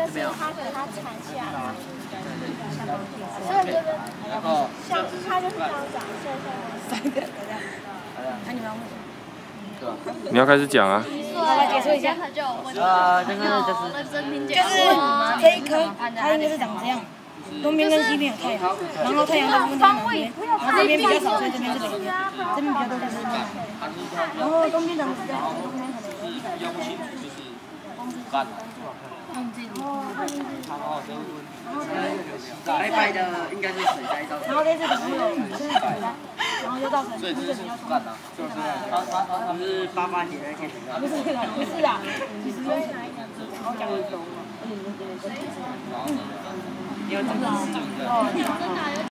就是它给它铲下来，所以这边像它就是这样长，三个这样。那你们要问什么？ 你要开始讲啊。 好吧，解说一下。 这个就是这一颗，它应该是长这样。东边跟西边有太阳，然后太阳大部分在南边，然后这边比较少，所以这边是北边，这边比较多就是南边。然后东边的比较好，东边可能有白白的应该是水灾造成。 然后在这里没有，就是水灾，然后就造成这比较干啊， 就是他是88年那天。 不是啊，其实就是哪一年？然后讲的懂了， 因为这个是。